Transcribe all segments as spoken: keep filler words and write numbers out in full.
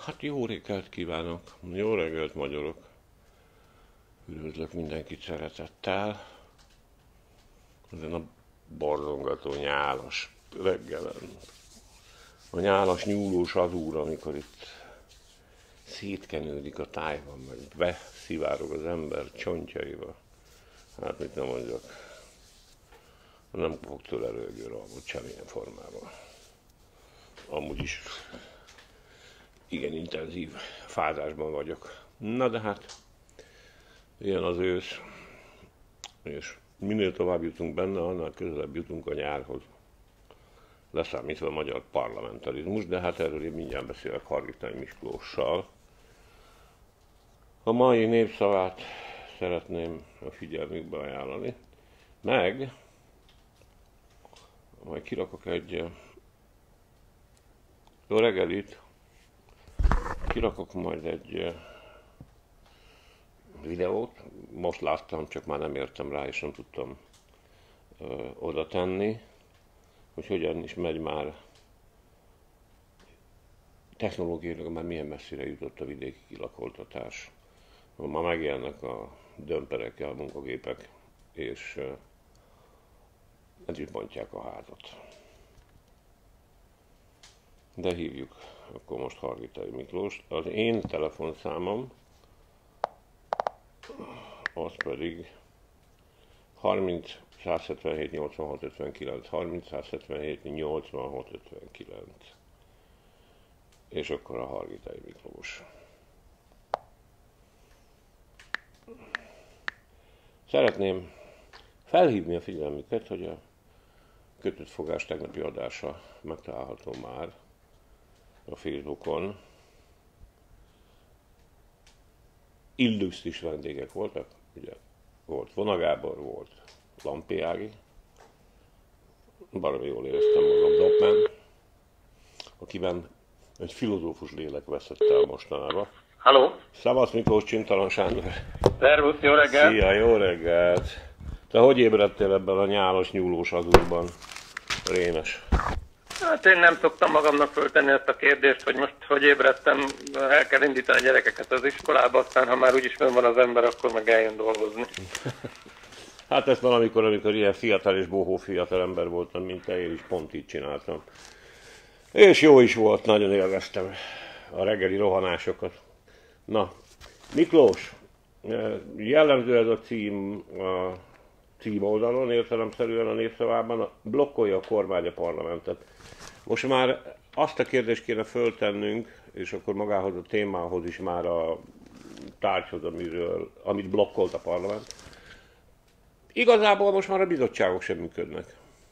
Hát jó reggelt kívánok, jó reggelt magyarok. Üdvözlök mindenkit szeretettel. Ezen a borzongató nyálas reggelen. A nyálas nyúlós azúr, amikor itt szétkenődik a tájban, meg beszivárog az ember csontjaiba. Hát mit nem mondjak, nem fogok tőle rögő ralmot semmilyen formában. Amúgy is igen intenzív fázásban vagyok. Na de hát, ilyen az ősz, és minél tovább jutunk benne, annál közelebb jutunk a nyárhoz. Leszámítva a magyar parlamentarizmus, de hát erről én mindjárt beszélek Hargitai Miklóssal. A mai népszavát szeretném a figyelmükbe ajánlani, meg majd kirakok egy jó reggelit, kirakok majd egy videót, most láttam, csak már nem értem rá, és nem tudtam ö, oda tenni, hogy hogyan is megy már technológiailag, már milyen messzire jutott a vidéki kilakoltatás. Ma megjelennek a dömperekkel a munkagépek, és ö, ez is bontják a házat. De hívjuk akkor most Hargitai Miklóst. Az én telefonszámom az pedig harminc százhetvenhét nyolcvanhat ötvenkilenc, harminc százhetvenhét nyolcvanhat ötvenkilenc. És akkor a Hargitai Miklós. Szeretném felhívni a figyelmüket, hogy a Kötött Fogás tegnapi adása megtalálható már a Facebookon. Illusztris vendégek voltak, ugye volt Vona Gábor, volt Lampi Ági, baromi jól éreztem magam Dopman, akiben egy filozófus lélek veszett el mostanában. Halló! Szavasz Miklós, Csintalan Sándor! Szervusz, jó reggelt! Szia, jó reggelt! Te hogy ébredtél ebben a nyálas nyúlós azurban, Rémes? Hát én nem szoktam magamnak föltenni ezt a kérdést, hogy most hogy ébredtem, el kell indítani a gyerekeket az iskolába, aztán ha már úgyis fönn van az ember, akkor meg eljön dolgozni. Hát ezt valamikor, amikor ilyen fiatal és bohó fiatal ember voltam, mint te, én is pont így csináltam. És jó is volt, nagyon élveztem a reggeli rohanásokat. Na, Miklós, jellemző ez a cím a cím oldalon, értelemszerűen a népszavában, blokkolja a kormány a parlamentet. Most már azt a kérdést kéne föltennünk, és akkor magához a témához is már a tárgyhoz, amiről, amit blokkolt a parlament. Igazából most már a bizottságok sem működnek.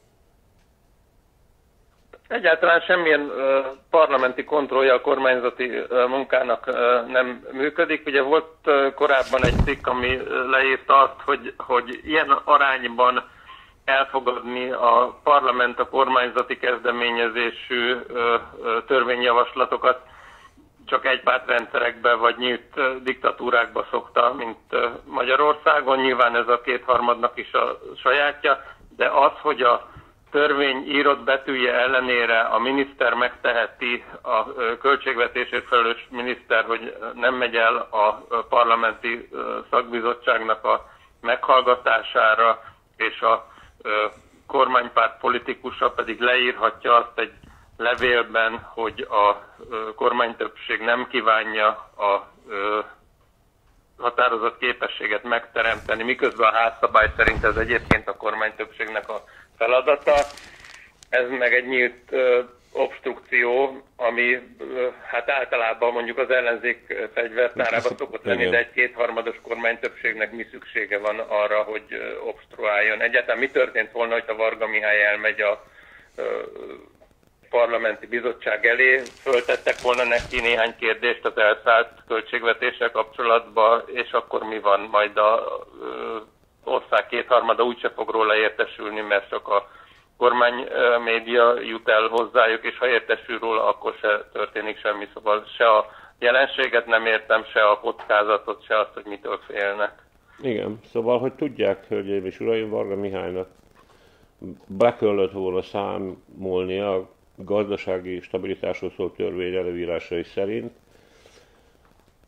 Egyáltalán semmilyen uh, parlamenti kontrollja a kormányzati uh, munkának uh, nem működik. Ugye volt uh, korábban egy cikk, ami leírta azt, hogy, hogy ilyen arányban elfogadni a parlament a kormányzati kezdeményezésű uh, uh, törvényjavaslatokat csak egypártrendszerekben vagy nyílt uh, diktatúrákba szokta, mint uh, Magyarországon. Nyilván ez a kétharmadnak is a sajátja, de az, hogy a törvény írott betűje ellenére a miniszter megteheti, a költségvetésért felelős miniszter, hogy nem megy el a parlamenti szakbizottságnak a meghallgatására, és a kormánypárt politikusa pedig leírhatja azt egy levélben, hogy a kormánytöbbség nem kívánja a határozott képességet megteremteni, miközben a házszabály szerint ez egyébként a kormánytöbbségnek a feladata. Ez meg egy nyílt ö, obstrukció, ami ö, hát általában mondjuk az ellenzék fegyvertárában szokott lenni, de egy kétharmados kormánytöbbségnek mi szüksége van arra, hogy ö, obstruáljon. Egyáltalán mi történt volna, hogyha Varga Mihály elmegy a ö, parlamenti bizottság elé, föltettek volna neki néhány kérdést az elszállt költségvetéssel kapcsolatban, és akkor mi van? Majd a ö, ország kétharmada úgyse fog róla értesülni, mert csak a kormány média jut el hozzájuk, és ha értesül róla, akkor se történik semmi. Szóval se a jelenséget nem értem, se a kockázatot, se azt, hogy mitől félnek. Igen, szóval, hogy tudják, hölgyeim és uraim, Varga Mihálynak be kellett volna számolni a gazdasági stabilitásról szóló törvény előírásai szerint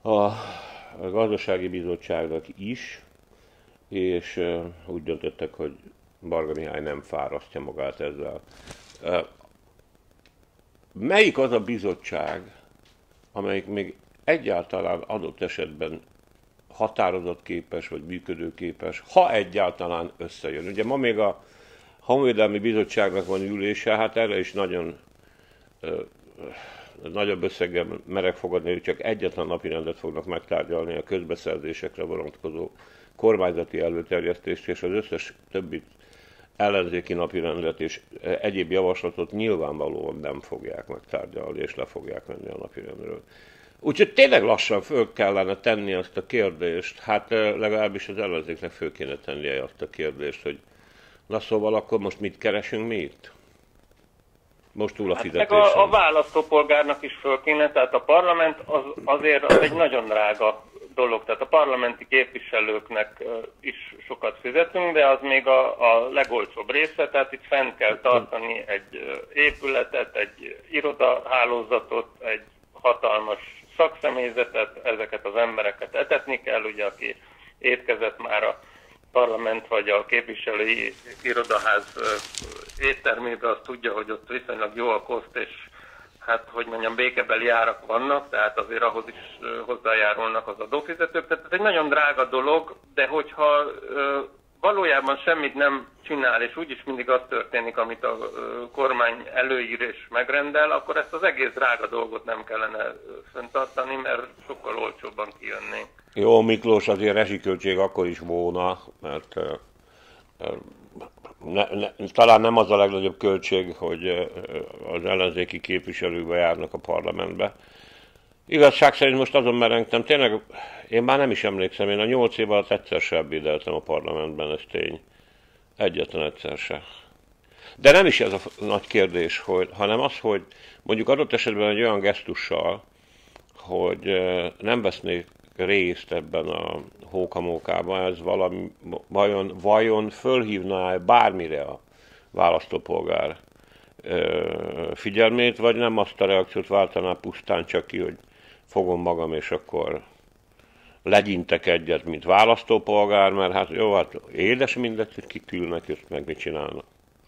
a gazdasági bizottságnak is, és úgy döntöttek, hogy Varga Mihály nem fárasztja magát ezzel. Melyik az a bizottság, amelyik még egyáltalán adott esetben határozatképes vagy működőképes, ha egyáltalán összejön? Ugye ma még a Honvédelmi Bizottságnak van ülése, hát erre is nagyon ö, nagyobb összeggel merek fogadni, hogy csak egyetlen napirendet fognak megtárgyalni a közbeszerzésekre vonatkozó kormányzati előterjesztést, és az összes többi ellenzéki napirendet és egyéb javaslatot nyilvánvalóan nem fogják megtárgyalni, és le fogják venni a napirendről. Úgyhogy tényleg lassan föl kellene tenni azt a kérdést, hát legalábbis az ellenzéknek föl kéne tennie azt a kérdést, hogy na szóval akkor most mit keresünk mi itt? Most túl a fizetésen. Hát meg a, a választópolgárnak is föl kéne, tehát a parlament az, azért az egy nagyon drága dolog, tehát a parlamenti képviselőknek is sokat fizetünk, de az még a, a legolcsóbb része, tehát itt fenn kell tartani egy épületet, egy irodahálózatot, egy hatalmas szakszemélyzetet, ezeket az embereket etetni kell, ugye aki étkezett már a parlament vagy a képviselői irodaház éttermében, az tudja, hogy ott viszonylag jó a koszt, és hát, hogy mondjam, békebeli árak vannak, tehát azért ahhoz is hozzájárulnak az adófizetők. Tehát ez egy nagyon drága dolog, de hogyha valójában semmit nem csinál, és úgyis mindig az történik, amit a kormány előír és megrendel, akkor ezt az egész drága dolgot nem kellene fenntartani, mert sokkal olcsóbban kijönnénk. Jó, Miklós, azért rezsiköltség akkor is volna, mert ne, ne, talán nem az a legnagyobb költség, hogy az ellenzéki képviselők bejárnak a parlamentbe. Igazság szerint most azon merengtem, tényleg én már nem is emlékszem, én a nyolc év alatt egyszer se ebédeltem a parlamentben, ez tény. Egyetlen egyszer se. De nem is ez a nagy kérdés, hogy, hanem az, hogy mondjuk adott esetben egy olyan gesztussal, hogy nem vesznék részt ebben a hókamókában, ez valami, vajon, vajon fölhívná bármire a választópolgár figyelmét, vagy nem azt a reakciót váltaná pusztán csak ki, hogy fogom magam, és akkor legyintek egyet, mint választópolgár, mert hát jó, hát édes mindegy, hogy kik ülnek, és meg mit csinálnak.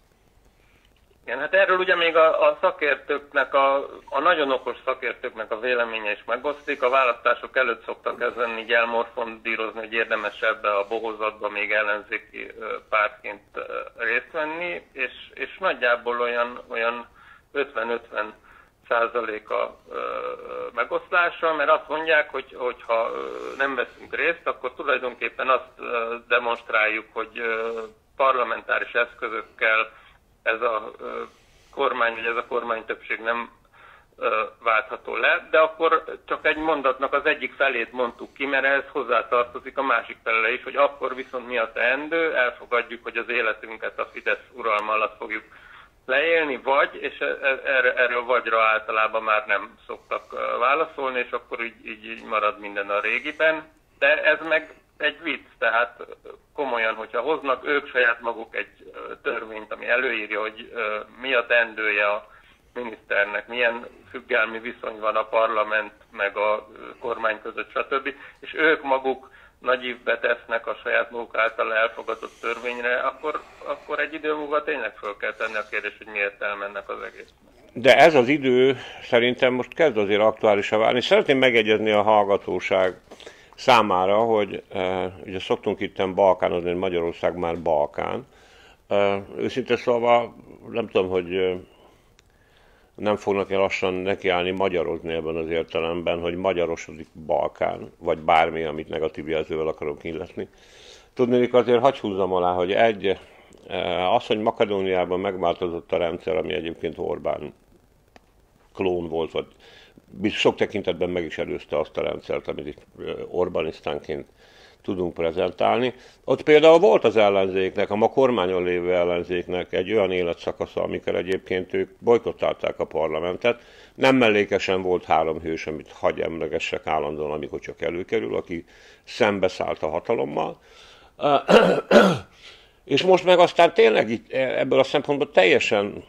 Igen, hát erről ugye még a, a szakértőknek, a, a nagyon okos szakértőknek a véleménye is megosztik. A választások előtt szoktak ezen így elmorfondírozni, hogy érdemes ebbe a bohozatba még ellenzéki pártként részt venni, és, és nagyjából olyan, olyan ötven-ötven százaléka megoszlása, mert azt mondják, hogy, hogy ha nem veszünk részt, akkor tulajdonképpen azt demonstráljuk, hogy parlamentáris eszközökkel ez a kormány, vagy ez a kormánytöbbség nem váltható le, de akkor csak egy mondatnak az egyik felét mondtuk ki, mert ez hozzátartozik a másik felele is, hogy akkor viszont mi a teendő, elfogadjuk, hogy az életünket a Fidesz uralma alatt fogjuk leélni, vagy, és erre, erről vagyra általában már nem szoktak válaszolni, és akkor így, így, így marad minden a régiben, de ez meg egy vicc, tehát komolyan, hogyha hoznak ők saját maguk egy törvényt, ami előírja, hogy mi a teendője a miniszternek, milyen függelmi viszony van a parlament meg a kormány között, stb. És ők maguk nagy ívbe tesznek a saját maguk által elfogadott törvényre, akkor, akkor egy idő múlva tényleg föl kell tenni a kérdést, hogy miért elmennek az egésznek. De ez az idő szerintem most kezd azért aktuálisra válni. Szeretném megegyezni a hallgatóság számára, hogy e, ugye szoktunk itten Balkánozni, Magyarország már Balkán. E, őszintén szóval nem tudom, hogy e, nem fognak el lassan nekiállni magyarozni ebben az értelemben, hogy magyarosodik Balkán, vagy bármi, amit negatív jelzővel akarok illetni. Tudnék azért hagy húzzam alá, hogy egy, e, az, hogy Makedóniában megváltozott a rendszer, ami egyébként Orbán klón volt, vagy sok tekintetben meg is előzte azt a rendszert, amit itt Orbánisztánként tudunk prezentálni. Ott például volt az ellenzéknek, a ma kormányon lévő ellenzéknek egy olyan életszakasza, amikor egyébként ők bojkottálták a parlamentet. Nem mellékesen volt három hős, amit hagy emlegessek állandóan, amikor csak előkerül, aki szembeszállt a hatalommal. És most meg aztán tényleg itt, ebből a szempontból teljesen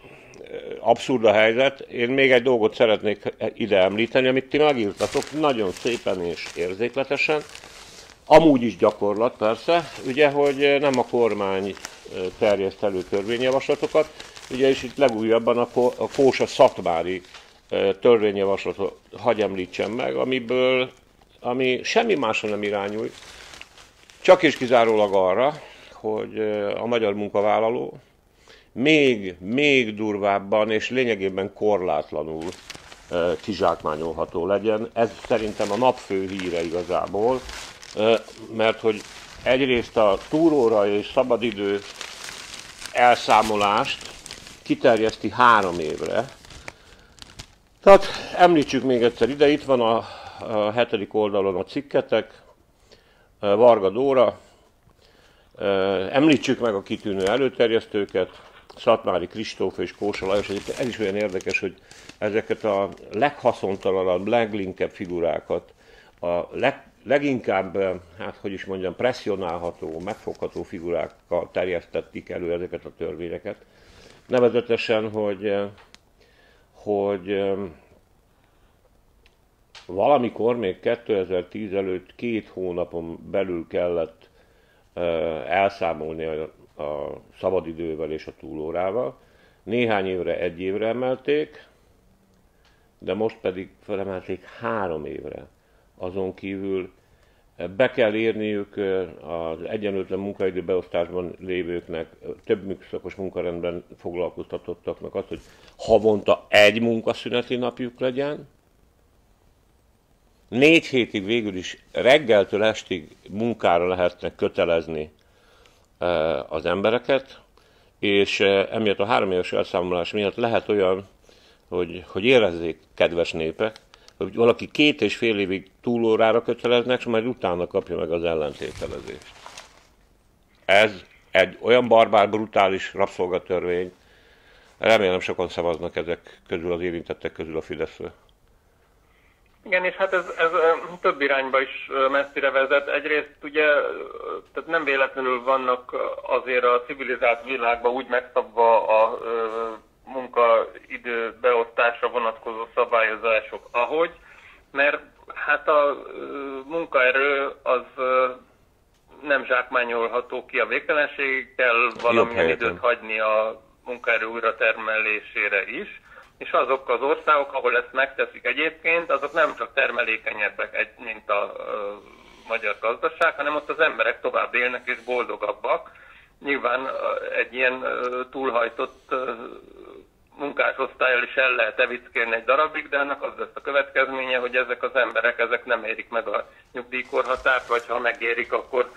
abszurd a helyzet. Én még egy dolgot szeretnék ide említeni, amit ti megírtatok nagyon szépen és érzékletesen. Amúgy is gyakorlat persze, ugye, hogy nem a kormány terjeszt elő törvényjavaslatokat, ugye, és itt legújabban a Kósa-Szatmári törvényjavaslatot hagy említsem meg, amiből, ami semmi másra nem irányul, csak és kizárólag arra, hogy a magyar munkavállaló még, még durvábban és lényegében korlátlanul kizsákmányolható legyen. Ez szerintem a nap fő híre igazából, mert hogy egyrészt a túróra és szabadidő elszámolást kiterjeszti három évre. Tehát említsük még egyszer ide, itt van a, a hetedik oldalon a cikketek, Varga Dóra, említsük meg a kitűnő előterjesztőket, Szatmári Kristóf és Kósa Lajos. Ez is olyan érdekes, hogy ezeket a leghaszontalanabb, leglinkebb figurákat, a leg, leginkább, hát hogy is mondjam, presszionálható, megfogható figurákkal terjesztették elő ezeket a törvényeket. Nevezetesen, hogy, hogy valamikor még kétezer-tíz előtt két hónapon belül kellett elszámolni a, a szabadidővel és a túlórával. Néhány évre, egy évre emelték, de most pedig felemelték három évre. Azon kívül be kell érniük az egyenlőtlen munkaidő beosztásban lévőknek, több műszakos munkarendben foglalkoztatottaknak azt, hogy havonta egy munkaszüneti napjuk legyen. Négy hétig végül is reggeltől estig munkára lehetnek kötelezni az embereket, és emiatt a három éves elszámolás miatt lehet olyan, hogy, hogy érezzék, kedves népek, hogy valaki két és fél évig túlórára köteleznek, és majd utána kapja meg az ellentételezést. Ez egy olyan barbár, brutális rabszolgatörvény, remélem sokan szavaznak ezek közül, az érintettek közül a Fideszre. Igen, és hát ez, ez több irányba is messzire vezet. Egyrészt ugye, tehát nem véletlenül vannak azért a civilizált világban úgy megszabva a munkaidő beosztásra vonatkozó szabályozások, ahogy, mert hát a munkaerő az nem zsákmányolható ki a végtelenségig, kell valamilyen időt hagyni a munkaerő újratermelésére is, és azok az országok, ahol ezt megteszik egyébként, azok nem csak termelékenyebbek, mint a magyar gazdaság, hanem ott az emberek tovább élnek és boldogabbak. Nyilván egy ilyen túlhajtott munkásosztállyal is el lehet evickélni egy darabig, de ennek az lesz a következménye, hogy ezek az emberek ezek nem érik meg a nyugdíjkorhatárt, vagy ha megérik, akkor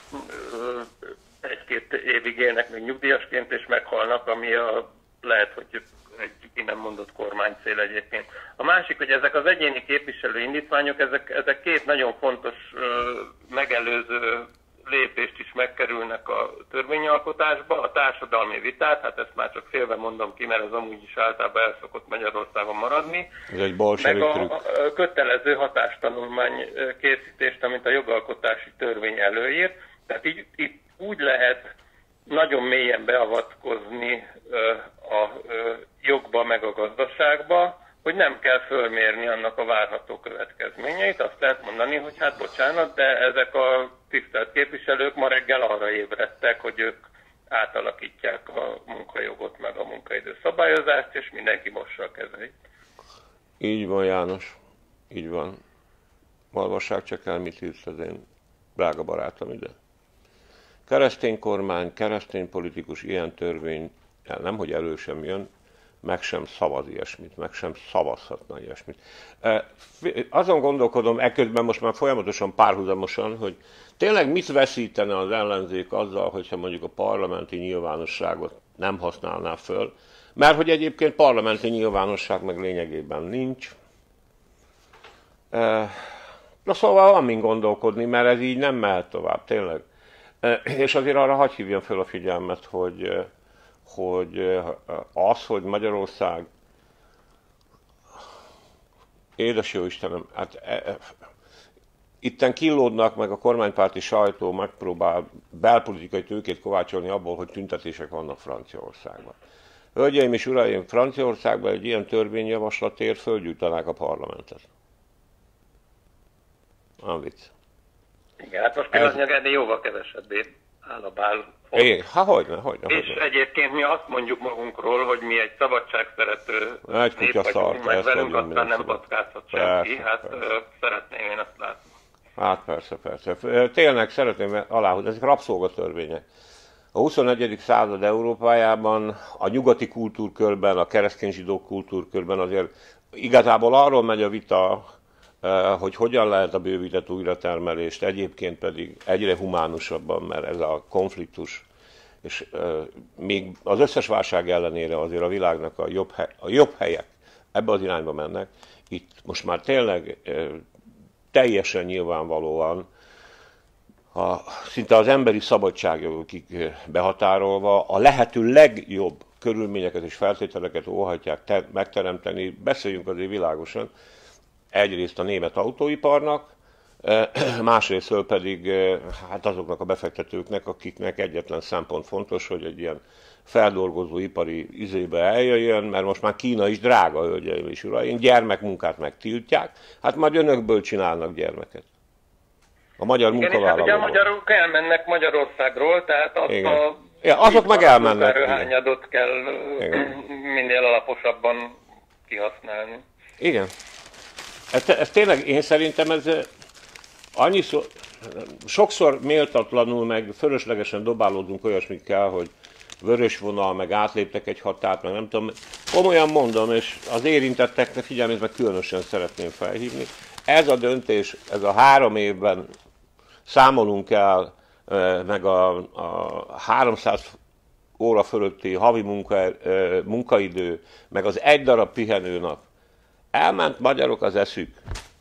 egy-két évig élnek még nyugdíjasként, és meghalnak, ami a, lehet, hogy egy ki nem mondott kormánycél egyébként. A másik, hogy ezek az egyéni képviselő indítványok, ezek, ezek két nagyon fontos megelőző lépést is megkerülnek a törvényalkotásba, a társadalmi vitát, hát ezt már csak félve mondom ki, mert ez amúgy is általában el szokott Magyarországon maradni. Ez egy bolsevik meg a, a kötelező hatástanulmány készítést, amit a jogalkotási törvény előír. Tehát így, így úgy lehet nagyon mélyen beavatkozni a jogba meg a gazdaságba, hogy nem kell fölmérni annak a várható következményeit. Azt lehet mondani, hogy hát bocsánat, de ezek a tisztelt képviselők ma reggel arra ébredtek, hogy ők átalakítják a munkajogot meg a munkaidő szabályozást, és mindenki mossa a kezeit. Így van, János. Így van. Olvassák csak el, mit írsz az én drága barátom ide. Keresztény kormány, keresztény politikus ilyen törvény nem, hogy elő sem jön, meg sem szavaz ilyesmit, meg sem szavazhatna ilyesmit. Azon gondolkodom, eközben most már folyamatosan párhuzamosan, hogy tényleg mit veszítene az ellenzék azzal, hogyha mondjuk a parlamenti nyilvánosságot nem használná föl, mert hogy egyébként parlamenti nyilvánosság meg lényegében nincs. Na szóval van min gondolkodni, mert ez így nem mehet tovább, tényleg. És azért arra hadd hívjam fel a figyelmet, hogy hogy az, hogy Magyarország, édes jó Istenem, hát e, e, itten kínlódnak, meg a kormánypárti sajtó megpróbál belpolitikai tőkét kovácsolni abból, hogy tüntetések vannak Franciaországban. Hölgyeim és uraim, Franciaországban egy ilyen törvényjavaslatért fölgyújtanák a parlamentet. A vicc. Igen, hát most pillanatnyilag ennél jóval kevesebbé áll a bál. Igen, hát hogyne, hogyne, És hogyne. egyébként mi azt mondjuk magunkról, hogy mi egy szabadságszerető Egy nép kutya vagyunk, szart, meg ezt velünk mondjuk aztán nem mindenki. packázhat senki. Persze, Hát persze. ö, szeretném én azt látni. Hát persze, persze. Tényleg szeretném aláhúzni, ezek rabszolgatörvények. A huszonegyedik század Európájában, a nyugati kultúrkörben, a keresztény zsidó kultúrkörben azért igazából arról megy a vita, hogy hogyan lehet a bővített újratermelést, egyébként pedig egyre humánusabban, mert ez a konfliktus, és még az összes válság ellenére azért a világnak a jobb, hely, a jobb helyek ebbe az irányba mennek. Itt most már tényleg teljesen nyilvánvalóan a, szinte az emberi szabadságjogokig behatárolva a lehető legjobb körülményeket és feltételeket óhatják te, megteremteni. Beszéljünk azért világosan, egyrészt a német autóiparnak, másrésztől pedig hát azoknak a befektetőknek, akiknek egyetlen szempont fontos, hogy egy ilyen feldolgozó ipari izébe eljöjjön, mert most már Kína is drága, hölgyeim és uraim, gyermekmunkát megtiltják, hát majd önökből csinálnak gyermeket. A magyar Igen, és hát ugye a munkavállalók. magyarok elmennek Magyarországról, tehát azt Igen. a Ja, azok meg elmennek. munkaerőhányadot kell Igen. minél alaposabban kihasználni. Igen. Ez, ez tényleg, én szerintem ez annyiszor, sokszor méltatlanul, meg fölöslegesen dobálódunk olyasmikkel, hogy vörös vonal, meg átléptek egy határt, meg nem tudom. Komolyan mondom, és az érintetteknek figyelmét meg különösen szeretném felhívni. Ez a döntés, ez a három évben számolunk el, meg a, a háromszáz óra fölötti havi munka, munkaidő, meg az egy darab pihenőnap. Elment magyarok az eszük.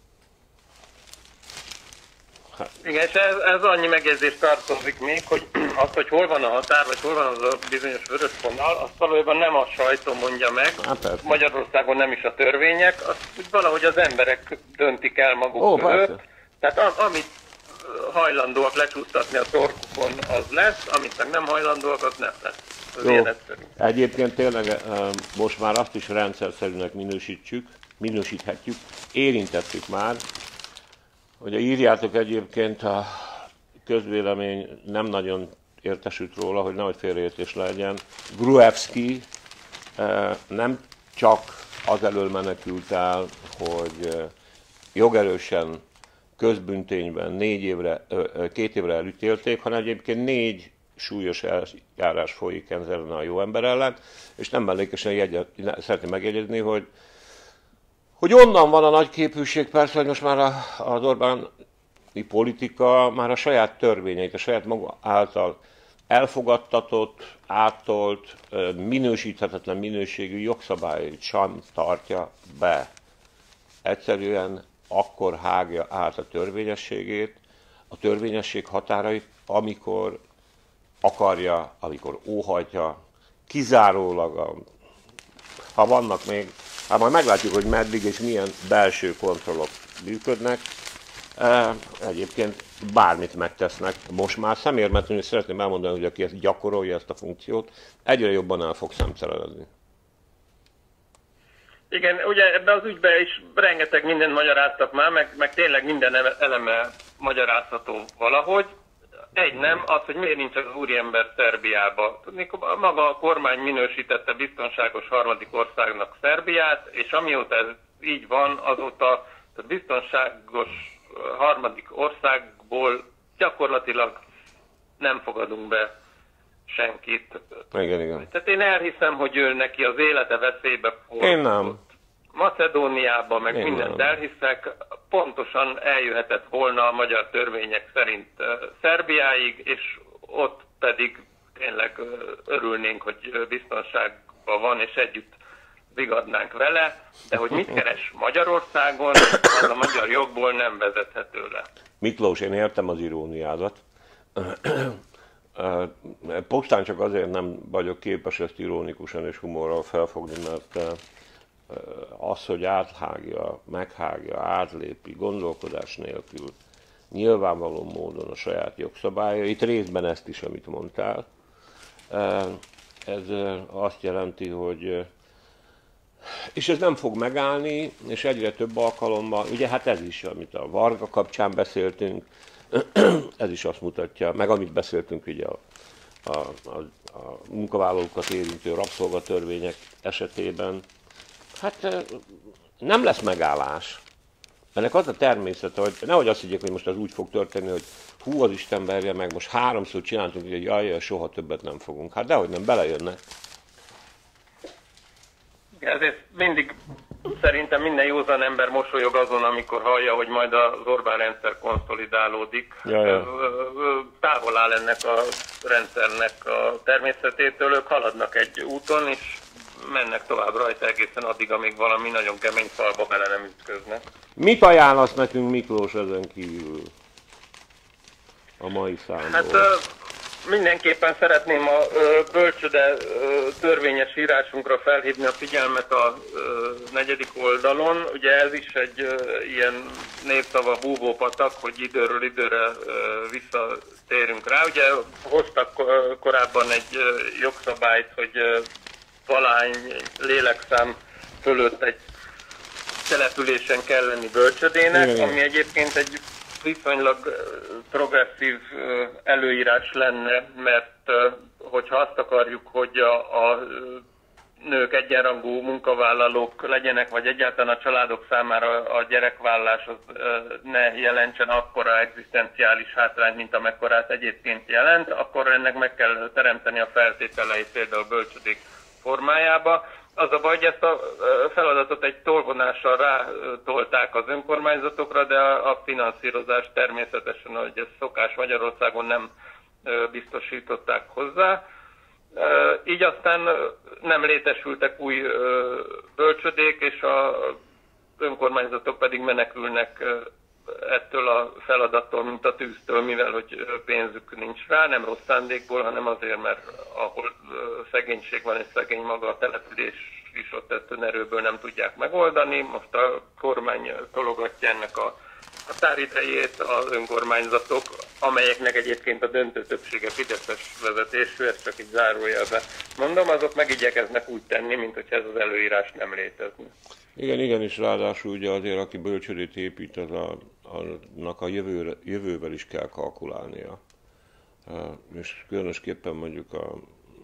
Hát. Igen, és ez, ez annyi megjegyzés tartozik még, hogy az, hogy hol van a határ, vagy hol van az a bizonyos vörös vonal, azt valójában nem a sajtó mondja meg, Hát Magyarországon nem is a törvények, azt úgy valahogy az emberek döntik el maguk Ó, között. persze. Tehát a, amit hajlandóak lecsúsztatni a torkukon, az lesz, amit meg nem hajlandóak, az nem lesz. Ez Jó. ilyen egyszerű. Egyébként tényleg most már azt is rendszerszerűnek minősítsük, minősíthetjük, érintettük már, hogy írjátok egyébként, a közvélemény nem nagyon értesült róla, hogy nehogy félreértés legyen. Gruevski nem csak azelől menekült el, hogy jogerősen közbüntényben négy évre, két évre elítélték, hanem egyébként négy súlyos eljárás folyik ezen a jó ember ellen, és nem mellékesen jegyet, szeretném megjegyezni, hogy hogy onnan van a nagy képűség, persze, hogy most már az Orbáni politika már a saját törvényeit, a saját maga által elfogadtatott, áttolt, minősíthetetlen minőségű jogszabályait sem tartja be. Egyszerűen akkor hágja át a törvényességét, a törvényesség határait, amikor akarja, amikor óhajtja, kizárólag, a, ha vannak még, hát majd meglátjuk, hogy meddig és milyen belső kontrollok működnek. Egyébként bármit megtesznek. Most már szemérmetlenül szeretném elmondani, hogy aki ezt gyakorolja, ezt a funkciót, egyre jobban el fog szemtelenedni. Igen, ugye ebben az ügyben is rengeteg mindent magyaráztak már, meg, meg tényleg minden eleme magyarázható valahogy. Egy nem, az, hogy miért nincs az úriember Szerbiába. Tudni, maga a kormány minősítette biztonságos harmadik országnak Szerbiát, és amióta ez így van, azóta a biztonságos harmadik országból gyakorlatilag nem fogadunk be senkit. Igen, igen. Tehát én elhiszem, hogy ő neki az élete veszélybe fordult. Én nem. Macedóniába, meg Én mindent nem. elhiszek, pontosan eljöhetett volna a magyar törvények szerint uh, Szerbiáig, és ott pedig tényleg uh, örülnénk, hogy biztonságban van, és együtt vigadnánk vele, de hogy mit keres Magyarországon, az a magyar jogból nem vezethető le. Miklós, én értem az iróniádat. Pusztán csak azért nem vagyok képes ezt ironikusan és humorral felfogni, mert az, hogy áthágja, meghágja, átlépi gondolkodás nélkül nyilvánvaló módon a saját jogszabályait, részben ezt is, amit mondtál, ez azt jelenti, hogy és ez nem fog megállni, és egyre több alkalommal, ugye hát ez is, amit a Varga kapcsán beszéltünk, ez is azt mutatja, meg amit beszéltünk ugye a, a, a, a munkavállalókat érintő rabszolgatörvények esetében, hát nem lesz megállás. Ennek az a természete, hogy nehogy azt higgyék, hogy most az úgy fog történni, hogy hú, az Isten verje meg, most háromszor csináltunk, hogy jaj, jaj, soha többet nem fogunk. Hát dehogy nem, belejönnek. Ezért mindig szerintem minden józan ember mosolyog azon, amikor hallja, hogy majd az Orbán rendszer konszolidálódik. Ja, ja. Távol áll ennek a rendszernek a természetétől, ők haladnak egy úton, és mennek tovább rajta egészen addig, amíg valami nagyon kemény falba bele nem ütköznek. Mit ajánlasz nekünk, Miklós, ezen kívül a mai számból? Hát mindenképpen szeretném a bölcsöde törvényes írásunkra felhívni a figyelmet a negyedik oldalon. Ugye ez is egy ilyen népszava búvópatak, hogy időről időre visszatérünk rá. Ugye hoztak korábban egy jogszabályt, hogy valahány lélekszám fölött egy településen kell lenni bölcsödének, igen, ami egyébként egy viszonylag progresszív előírás lenne, mert hogyha azt akarjuk, hogy a, a nők egyenrangú munkavállalók legyenek, vagy egyáltalán a családok számára a gyerekvállalás az ne jelentsen akkora egzisztenciális hátrányt, mint amekkorát egyébként jelent, akkor ennek meg kell teremteni a feltételeit például bölcsödék formájába. Az a baj, hogy ezt a feladatot egy tolvonással rátolták az önkormányzatokra, de a finanszírozás természetesen, ahogy ez szokás Magyarországon, nem biztosították hozzá. Így aztán nem létesültek új bölcsödék, és az önkormányzatok pedig menekülnek ettől a feladattól, mint a tűztől, mivel hogy pénzük nincs rá, nem rossz szándékból, hanem azért, mert ahol szegénység van és szegény maga a település is, ott ezt önerőből nem tudják megoldani. Most a kormány tologatja ennek a határidejét, az önkormányzatok, amelyeknek egyébként a döntő többsége fideszes vezetésű, ezt csak így zárójelbe mondom, azok megigyekeznek úgy tenni, mint hogy ez az előírás nem létezne. Igen, igen, és ráadásul ugye azért, aki bölcsödét épít, az a, annak a jövőre, jövővel is kell kalkulálnia. És különösképpen mondjuk a,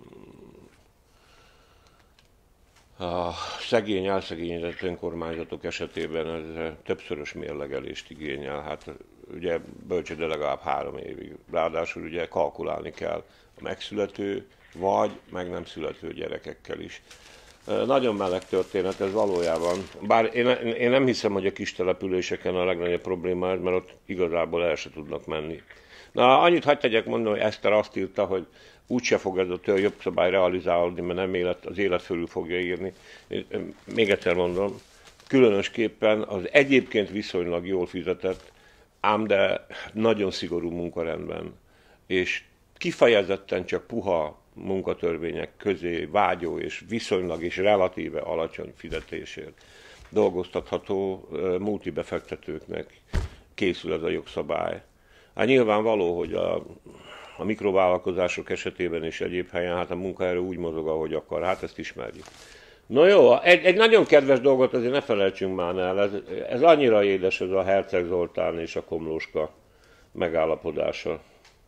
a szegény, elszegényedett önkormányzatok esetében ez többszörös mérlegelést igényel. Hát ugye bölcsöde legalább három évig. Ráadásul ugye kalkulálni kell a megszülető, vagy meg nem születő gyerekekkel is. Nagyon meleg történet ez valójában, bár én, én nem hiszem, hogy a kis településeken a legnagyobb probléma ez, mert ott igazából el se tudnak menni. Na, annyit hadd tegyek mondani, hogy Eszter azt írta, hogy úgyse fog ez a tör jobb szabály realizálódni, mert nem élet, az élet fölül fogja írni. Még egyszer mondom, különösképpen az egyébként viszonylag jól fizetett, ám de nagyon szigorú munkarendben, és kifejezetten csak puha munkatörvények közé vágyó és viszonylag és relatíve alacsony fizetésért dolgoztatható multibefektetőknek készül ez a jogszabály. Hát nyilvánvaló, hogy a, a mikrovállalkozások esetében és egyéb helyen hát a munkaerő úgy mozog, ahogy akar, hát ezt ismerjük. No jó, egy, egy nagyon kedves dolgot azért ne felejtsünk már el, ez, ez annyira édes ez a Herceg Zoltán és a Komlóska megállapodása.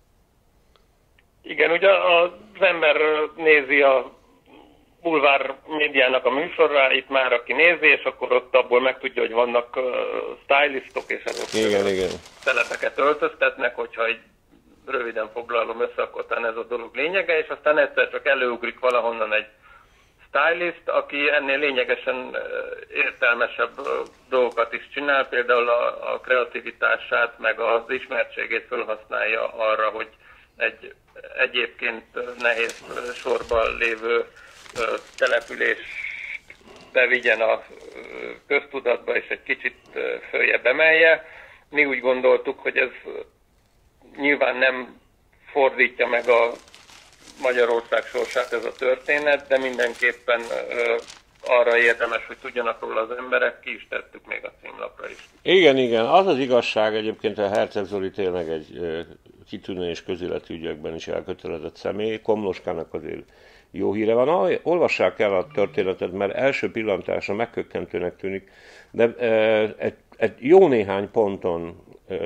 Igen, ugye az ember nézi a bulvár médiának a műsoráit már, aki nézi, és akkor ott abból megtudja, hogy vannak uh, stylistok, és azok igen, igen. telepeket öltöztetnek, hogyha egy röviden foglalom össze, akkor ez a dolog lényege, és aztán egyszer csak előugrik valahonnan egy stylist, aki ennél lényegesen értelmesebb dolgokat is csinál, például a, a kreativitását, meg az ismertségét felhasználja arra, hogy egy egyébként nehéz sorban lévő települést bevigyen a köztudatba, és egy kicsit följebb emelje. Mi úgy gondoltuk, hogy ez nyilván nem fordítja meg a Magyarország sorsát ez a történet, de mindenképpen arra érdemes, hogy tudjanak róla az emberek, ki is tettük még a címlapra is. Igen, igen. Az az igazság egyébként, a Herceg Zoli tényleg egy kitűnő és közéleti ügyekben is elkötelezett személy. Komlóskának azért jó híre van. Olvassák el a történetet, mert első pillantásra megkökkentőnek tűnik, de egy, egy jó néhány ponton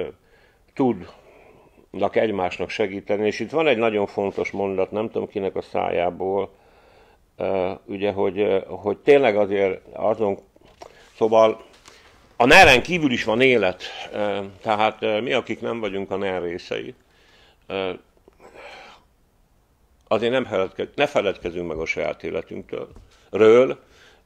tudnak egymásnak segíteni, és itt van egy nagyon fontos mondat, nem tudom kinek a szájából, ugye, hogy, hogy tényleg azért azon, szóval a neren kívül is van élet, tehát mi, akik nem vagyunk a ner részei, azért nem feledke, ne feledkezzünk meg a saját életünktől, ről,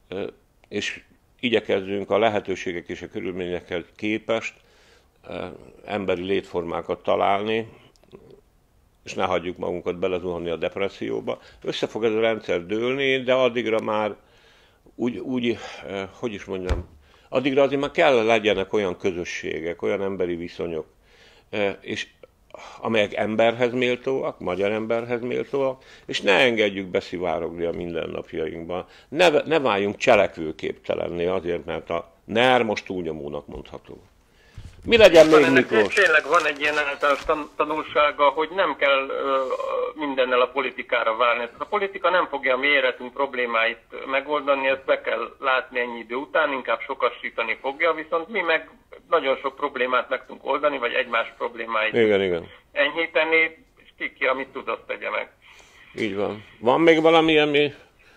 és igyekezzünk a lehetőségek és a körülményekhez képest emberi létformákat találni, és ne hagyjuk magunkat belezuhanni a depresszióba. Össze fog ez a rendszer dőlni, de addigra már úgy, úgy hogy is mondjam, addigra azért már kell legyenek olyan közösségek, olyan emberi viszonyok, és amelyek emberhez méltóak, magyar emberhez méltóak, és ne engedjük beszivárogni a mindennapjainkban. Ne, ne váljunk cselekvőképtelenné azért, mert a ner most túlnyomónak mondható. Mi legyen még, Miklós? Tényleg van egy ilyen általános tanulsága, hogy nem kell ö, mindennel a politikára várni. A politika nem fogja a mi életünk problémáit megoldani, ezt be kell látni ennyi idő után, inkább sokasítani fogja, viszont mi meg nagyon sok problémát meg tudunk oldani, vagy egymás problémáit igen, igen. enyhíteni, és ki, ki amit tud, azt tegye meg. Így van. Van még valami, ami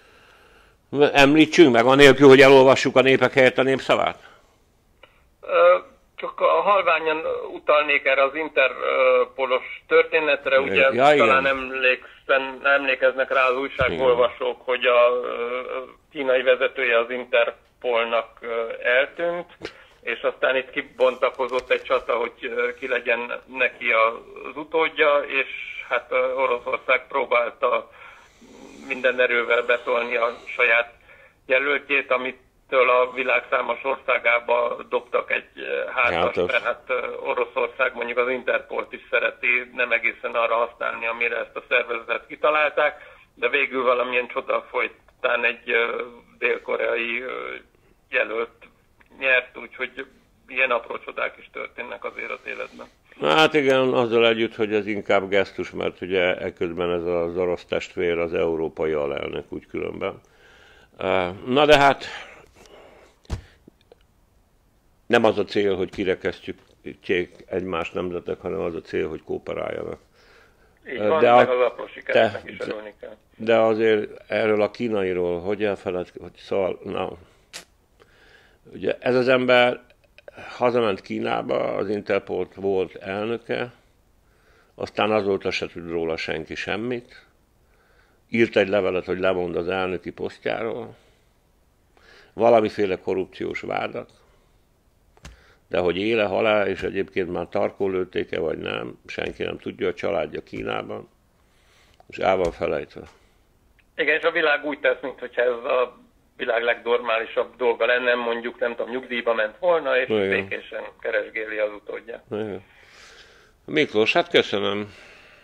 említsünk meg, anélkül, hogy elolvassuk a népek helyett a népszavát? Ö, Csak a halványan utalnék erre az interpolos történetre, ugye ja, talán emlékeznek rá az újságolvasók, igen, hogy a kínai vezetője az Interpolnak eltűnt, és aztán itt kibontakozott egy csata, hogy ki legyen neki az utódja, és hát Oroszország próbálta minden erővel betolni a saját jelöltjét, amit a világ számos országába dobtak egy hátas, mert hát Oroszország mondjuk az Interpolt is szereti nem egészen arra használni, amire ezt a szervezetet kitalálták, de végül valamilyen csoda folytán egy dél-koreai jelölt nyert, úgyhogy ilyen apró csodák is történnek azért az életben. Hát igen, azzal együtt, hogy ez inkább gesztus, mert ugye ekközben ez az orosz testvér az európai alelnök úgy különben. Na de hát nem az a cél, hogy kirekesztjük egymás nemzetek, hanem az a cél, hogy kooperáljanak. Így van, de meg a, az apró sikereknek is örülni kell. De azért erről a kínairól, hogy elfeledkezik, hogy szóval, na, ugye ez az ember hazament Kínába, az Interpol volt elnöke, aztán azóta se tud róla senki semmit, írt egy levelet, hogy lemond az elnöki posztjáról, valamiféle korrupciós vádat, de hogy éle, halál, és egyébként már tarkón lőtték-e, vagy nem, senki nem tudja, a családja Kínában, és el van felejtve. Igen, és a világ úgy tesz, mintha ez a világ legnormálisabb dolga lenne, mondjuk, nem tudom, nyugdíjba ment volna, és igen, békésen keresgéli az utódját. Igen. Miklós, hát köszönöm.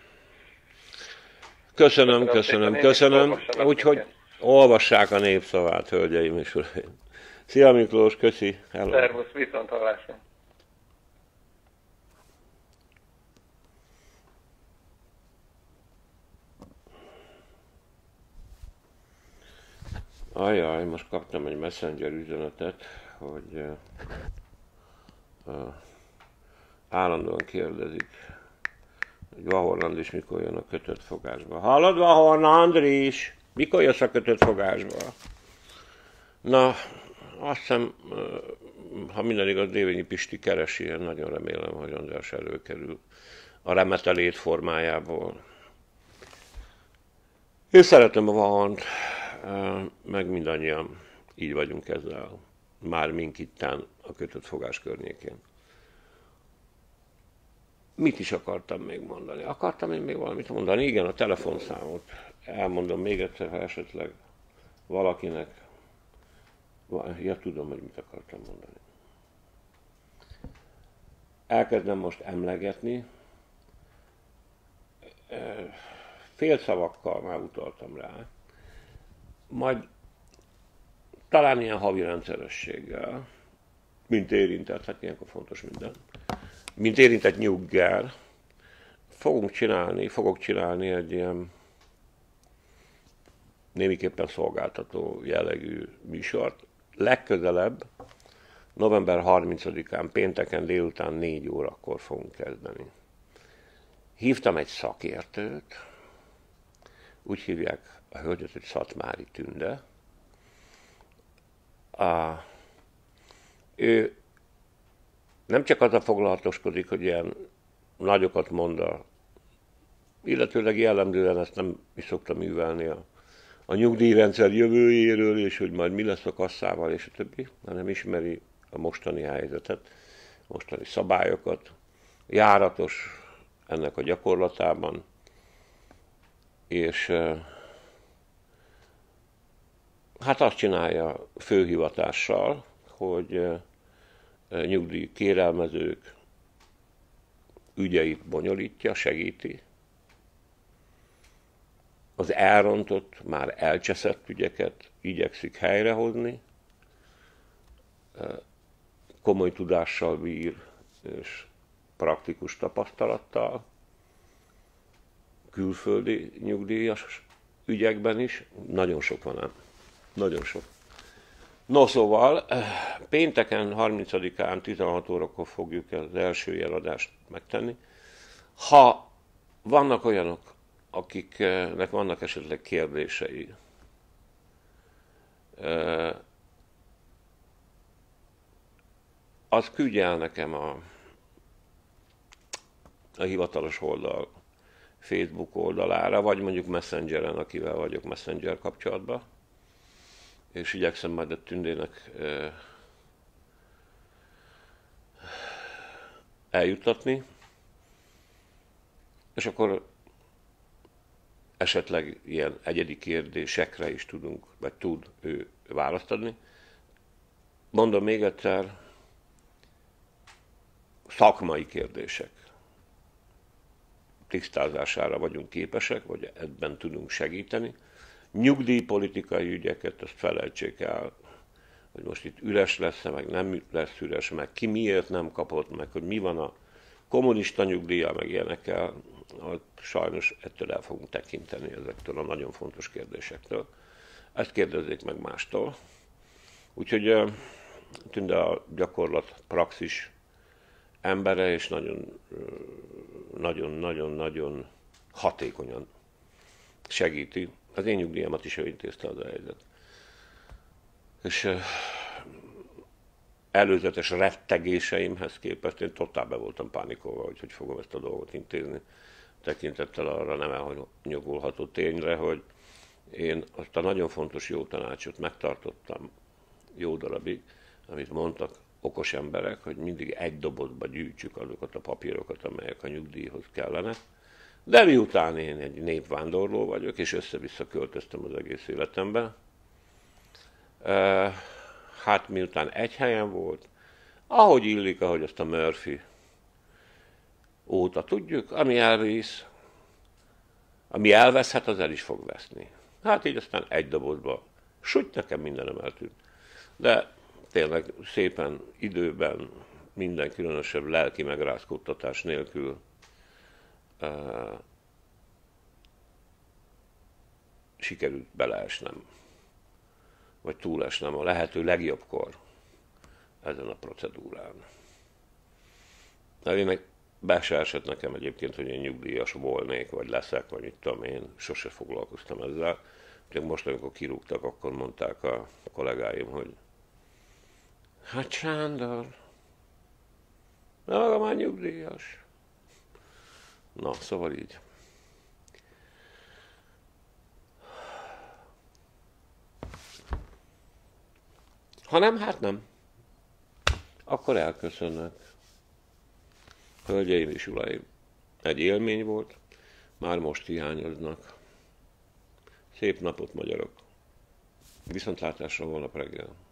Köszönöm, köszönöm, köszönöm. köszönöm. Úgyhogy olvassák a népszavát, hölgyeim és uraim. Szia Miklós, köszi. Hello. Szervusz, viszont hallásra. Ajaj, most kaptam egy messenger üzenetet, hogy uh, uh, állandóan kérdezik, hogy Vahorn Andris mikor jön a kötött fogásba. Hallod, Vahorn Andris? Mikor jössz a kötött fogásba? Na, azt hiszem, uh, ha minden igaz, Dévényi Pisti keresi, én nagyon remélem, hogy András előkerül a remete létformájából. Én szeretem a Vahornt, meg mindannyian így vagyunk ezzel, már mink ittán a kötött fogás környékén. Mit is akartam még mondani? Akartam én még valamit mondani? Igen, a telefonszámot. Elmondom még egyszer, ha esetleg valakinek... Ja, tudom, hogy mit akartam mondani. Elkezdem most emlegetni. Félszavakkal már utaltam rá. Majd talán ilyen havi rendszerességgel, mint érintett, hát ilyenkor fontos minden, mint érintett nyuggel, fogunk csinálni, fogok csinálni egy ilyen némiképpen szolgáltató jellegű műsort. Legközelebb, november harmincadikán, pénteken délután négy órakor fogunk kezdeni. Hívtam egy szakértőt, úgy hívják a hölgyet, hogy Szatmári Tünde. A, ő nem csak azzal foglalatoskodik, hogy ilyen nagyokat mond, a, illetőleg jellemzően ezt nem is szokta művelni a, a nyugdíjrendszer jövőjéről, és hogy majd mi lesz a kasszával, és a többi, hanem ismeri a mostani helyzetet, mostani szabályokat, járatos ennek a gyakorlatában, és hát azt csinálja főhivatással, hogy nyugdíj kérelmezők ügyeit bonyolítja, segíti. Az elrontott, már elcseszett ügyeket igyekszik helyrehozni. Komoly tudással bír, és praktikus tapasztalattal. Külföldi nyugdíjas ügyekben is. Nagyon sok van ám. Nagyon sok. No, szóval pénteken, harmincadikán, tizenhat órakor fogjuk az első jeladást megtenni. Ha vannak olyanok, akiknek vannak esetleg kérdései, az küldje el nekem a, a hivatalos oldal Facebook oldalára, vagy mondjuk Messengeren, akivel vagyok Messenger kapcsolatban, és igyekszem majd a Tündének eljuttatni, és akkor esetleg ilyen egyedi kérdésekre is tudunk, vagy tud ő választ adni. Mondom még egyszer, szakmai kérdések tisztázására vagyunk képesek, vagy ebben tudunk segíteni. Nyugdíjpolitikai ügyeket, ezt felejtsék el, hogy most itt üres lesz-e, meg nem lesz üres, meg ki miért nem kapott, meg hogy mi van a kommunista nyugdíjjal, meg ilyenekkel, sajnos ettől el fogunk tekinteni, ezektől a nagyon fontos kérdésektől. Ezt kérdezzék meg mástól. Úgyhogy Tünde a gyakorlat, praxis embere, és nagyon-nagyon-nagyon hatékonyan segíti. Az én nyugdíjamat is ő intézte az a helyzet. És előzetes rettegéseimhez képest én totál be voltam pánikolva, hogy hogy fogom ezt a dolgot intézni. Tekintettel arra nem elnyugulható tényre, hogy én azt a nagyon fontos jó tanácsot megtartottam jó darabig, amit mondtak okos emberek, hogy mindig egy dobozba gyűjtsük azokat a papírokat, amelyek a nyugdíjhoz kellene. De miután én egy népvándorló vagyok, és össze-vissza költöztem az egész életemben, hát miután egy helyen volt, ahogy illik, ahogy azt a Murphy óta tudjuk, ami elvisz, ami elveszhet, az el is fog veszni. Hát így aztán egy dobozba, súgy, nekem mindenem eltűnt. De tényleg szépen időben, minden különösebb lelki megrázkódtatás nélkül uh, sikerült beleesnem, vagy túlesnem a lehető legjobbkor ezen a procedúrán. De én meg be se esett nekem egyébként, hogy én nyugdíjas volnék, vagy leszek, vagy mit tudom én, sose foglalkoztam ezzel. Csak most, amikor kirúgtak, akkor mondták a kollégáim, hogy hát Sándor, de maga már nyugdíjas. Na, szóval így. Ha nem, hát nem. Akkor elköszönnek. Hölgyeim és uraim, egy élmény volt, már most hiányoznak. Szép napot, magyarok! Viszontlátásra holnap reggel!